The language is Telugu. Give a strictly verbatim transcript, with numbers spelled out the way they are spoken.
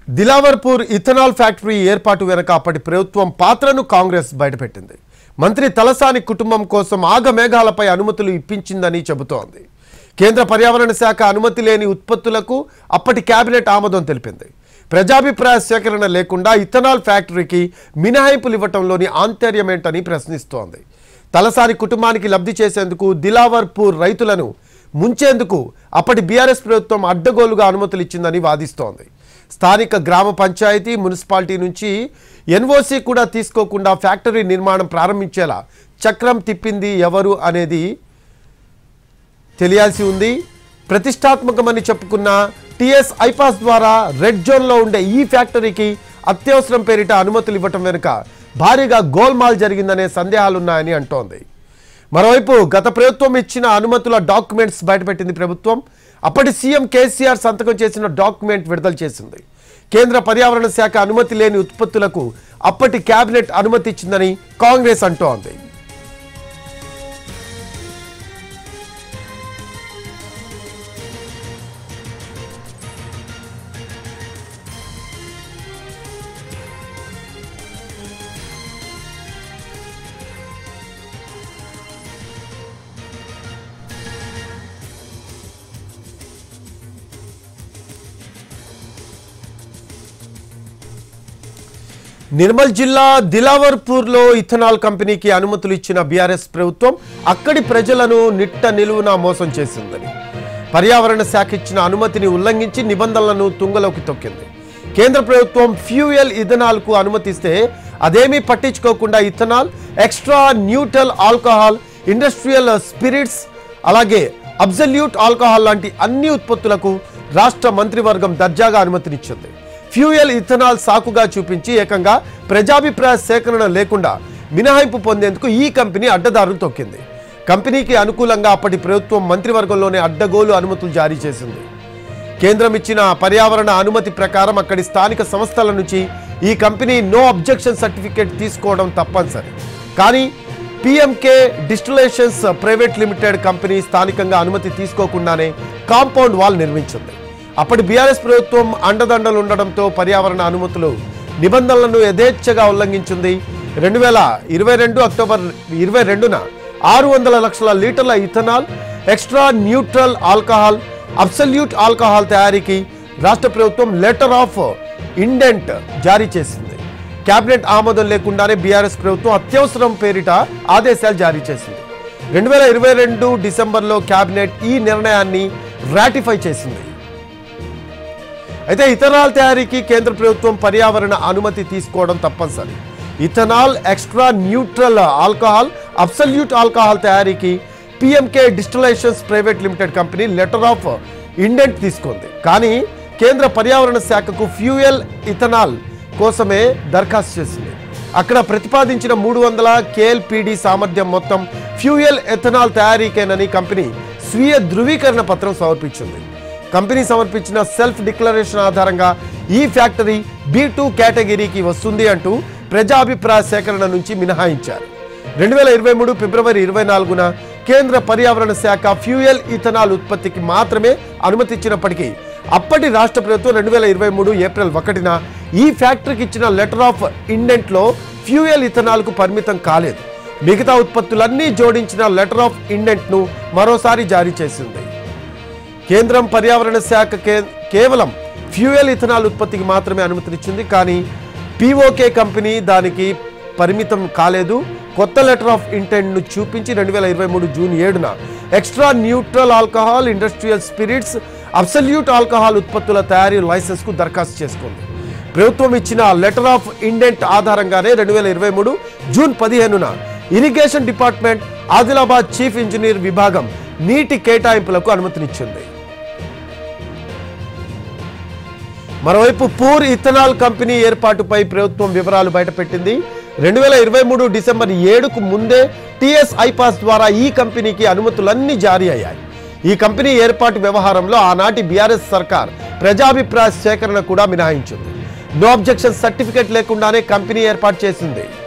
దిలావర్పూర్ ఇథనాల్ ఫ్యాక్టరీ ఏర్పాటు వెనుక అప్పటి ప్రభుత్వం పాత్రను కాంగ్రెస్ బయటపెట్టింది. మంత్రి తలసాని కుటుంబం కోసం ఆగమేఘాలపై అనుమతులు ఇప్పించిందని చెబుతోంది. కేంద్ర పర్యావరణ శాఖ అనుమతి లేని ఉత్పత్తులకు అప్పటి కేబినెట్ ఆమోదం తెలిపింది. ప్రజాభిప్రాయ సేకరణ లేకుండా ఇథనాల్ ఫ్యాక్టరీకి మినహాయింపులు ఇవ్వటంలోని ఆంతర్యమేంటని ప్రశ్నిస్తోంది. తలసాని కుటుంబానికి లబ్ధి చేసేందుకు దిలావర్పూర్ రైతులను ముంచేందుకు అప్పటి బీఆర్ఎస్ ప్రభుత్వం అడ్డగోలుగా అనుమతులు ఇచ్చిందని వాదిస్తోంది. స్థానిక గ్రామ పంచాయతీ మున్సిపాలిటీ నుంచి ఎన్ఓసి కూడా తీసుకోకుండా ఫ్యాక్టరీ నిర్మాణం ప్రారంభించేలా చక్రం తిప్పింది ఎవరు అనేది తెలియాల్సి ఉంది. ప్రతిష్టాత్మకమని చెప్పుకున్న టీఎస్ ఐపాస్ ద్వారా రెడ్ జోన్లో ఉండే ఈ ఫ్యాక్టరీకి అత్యవసరం పేరిట అనుమతులు ఇవ్వటం వెనుక భారీగా గోల్మాల్ జరిగిందనే సందేహాలున్నాయని అంటోంది. మరోవైపు గత ప్రభుత్వం ఇచ్చిన అనుమతుల డాక్యుమెంట్స్ బయటపెట్టింది ప్రభుత్వం. అప్పటి సీఎం కేసీఆర్ సంతకం చేసిన డాక్యుమెంట్ విడుదల చేసింది. కేంద్ర పర్యావరణ శాఖ అనుమతి లేని ఉత్పత్తులకు అప్పటి కేబినెట్ అనుమతి ఇచ్చిందని కాంగ్రెస్ అంటోంది. నిర్మల్ జిల్లా దిలావర్పూర్లో ఇథనాల్ కంపెనీకి అనుమతులు ఇచ్చిన బీఆర్ఎస్ ప్రభుత్వం అక్కడి ప్రజలను నిట్ట నిలువున మోసం చేసిందని, పర్యావరణ శాఖ ఇచ్చిన అనుమతిని ఉల్లంఘించి నిబంధనలను తుంగలోకి తొక్కింది. కేంద్ర ప్రభుత్వం ఫ్యూయల్ ఇథనాల్కు అనుమతిస్తే అదేమీ పట్టించుకోకుండా ethanol, extra neutral alcohol, industrial spirits, అలాగే అబ్సల్యూట్ ఆల్కహాల్ లాంటి అన్ని ఉత్పత్తులకు రాష్ట్ర మంత్రివర్గం దర్జాగా అనుమతినిచ్చింది. ఫ్యూయల్ ఇథనాల్ సాకుగా చూపించి ఏకంగా ప్రజాభిప్రాయ సేకరణ లేకుండా మినహాయింపు పొందేందుకు ఈ కంపెనీ అడ్డదారులు తొక్కింది. కంపెనీకి అనుకూలంగా అప్పటి ప్రభుత్వం మంత్రివర్గంలోనే అడ్డగోలు అనుమతులు జారీ చేసింది. కేంద్రం ఇచ్చిన పర్యావరణ అనుమతి ప్రకారం అక్కడి స్థానిక సంస్థల నుంచి ఈ కంపెనీ నో అబ్జెక్షన్ సర్టిఫికేట్ తీసుకోవడం తప్పనిసరి. కానీ PMK distillations private limited company స్థానికంగా అనుమతి తీసుకోకుండానే కాంపౌండ్ వాల్ నిర్మించింది. అప్పటి బీఆర్ఎస్ ప్రభుత్వం అండదండలు ఉండడంతో పర్యావరణ అనుమతులు నిబంధనలను యథేచ్ఛగా ఉల్లంఘించింది. రెండు వేల ఇరవై రెండు అక్టోబర్ ఇరవై రెండున ఆరు వందల లక్షల లీటర్ల ethanol, extra neutral alcohol, absolute alcohol తయారీకి రాష్ట్ర ప్రభుత్వం లెటర్ ఆఫ్ ఇండెంట్ జారీ చేసింది. కేబినెట్ ఆమోదం లేకుండానే బీఆర్ఎస్ ప్రభుత్వం అత్యవసరం పేరిట ఆదేశాలు జారీ చేసింది. రెండు వేల ఇరవై రెండు డిసెంబర్లో కేబినెట్ ఈ నిర్ణయాన్ని రాటిఫై చేసింది. అయితే ఇథనాల్ తయారీకి కేంద్ర ప్రభుత్వం పర్యావరణ అనుమతి తీసుకోవడం తప్పనిసరి. Ethanol, extra neutral alcohol, absolute alcohol తయారీకి PMK distillations private limited company letter of indent తీసుకుంది. కానీ కేంద్ర పర్యావరణ శాఖకు ఫ్యూయల్ ఇథనాల్ కోసమే దరఖాస్తు చేసింది. అక్కడ ప్రతిపాదించిన మూడు వందల కేఎల్పీడీ సామర్థ్యం మొత్తం ఫ్యూయల్ ఎథనాల్ తయారీకేనని కంపెనీ స్వీయ ధృవీకరణ పత్రం సమర్పించింది. కంపెనీ సమర్పించిన సెల్ఫ్ డిక్లరేషన్ ఆధారంగా ఈ ఫ్యాక్టరీ బీ టూ కేటగిరీకి వస్తుంది అంటూ ప్రజాభిప్రాయ సేకరణ నుంచి మినహాయించారు. రెండు వేల ఇరవై మూడు ఫిబ్రవరి ఇరవై నాలుగున కేంద్ర పర్యావరణ శాఖ ఫ్యూయల్ ఇథనాల్ ఉత్పత్తికి మాత్రమే అనుమతి ఇచ్చినప్పటికీ అప్పటి రాష్ట్ర ప్రభుత్వం రెండు వేల ఇరవై మూడు ఏప్రిల్ ఒకటిన ఈ ఫ్యాక్టరీకి ఇచ్చిన లెటర్ ఆఫ్ ఇండెంట్లో ఫ్యూయల్ ఇథనాల్కు పరిమితం కాలేదు. మిగతా ఉత్పత్తులన్నీ జోడించిన లెటర్ ఆఫ్ ఇండెంట్ను మరోసారి జారీ చేసింది. కేంద్రం పర్యావరణ శాఖ కేవలం ఫ్యూయల్ ఇథనాల్ ఉత్పత్తికి మాత్రమే అనుమతినిచ్చింది. కానీ పీఓకే కంపెనీ దానికి పరిమితం కాలేదు. కొత్త లెటర్ ఆఫ్ ఇంటెంట్ను చూపించి రెండు వేల ఇరవై మూడు జూన్ ఏడున extra neutral alcohol, industrial spirits, absolute alcohol ఉత్పత్తుల తయారీ లైసెన్స్కు దరఖాస్తు చేసుకుంది. ప్రభుత్వం ఇచ్చిన లెటర్ ఆఫ్ ఇండెంట్ ఆధారంగానే రెండు వేల ఇరవై మూడు జూన్ పదిహేనున irrigation department Adilabad chief engineer విభాగం నీటి కేటాయింపులకు అనుమతినిచ్చింది. మరోవైపు పూర్ ఇథనాల్ కంపెనీ ఏర్పాటుపై ప్రభుత్వం వివరాలు బయటపెట్టింది. రెండు వేల ఇరవై మూడు డిసెంబర్ ఏడుకు ముందే టీఎస్ ఐపాస్ ద్వారా ఈ కంపెనీకి అనుమతులన్నీ జారీ అయ్యాయి. ఈ కంపెనీ ఏర్పాటు వ్యవహారంలో ఆనాటి బీఆర్ఎస్ సర్కార్ ప్రజాభిప్రాయ సేకరణ కూడా మినహాయించింది. నో అబ్జెక్షన్ సర్టిఫికేట్ లేకుండానే కంపెనీ ఏర్పాటు చేసింది.